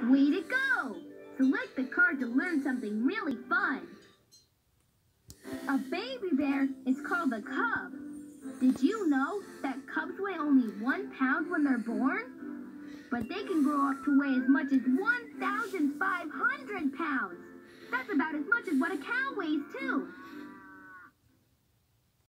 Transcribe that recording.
Way to go! Select the card to learn something really fun. A baby bear is called a cub. Did you know that cubs weigh only 1 pound when they're born? But they can grow up to weigh as much as 1,500 pounds. That's about as much as what a cow weighs, too.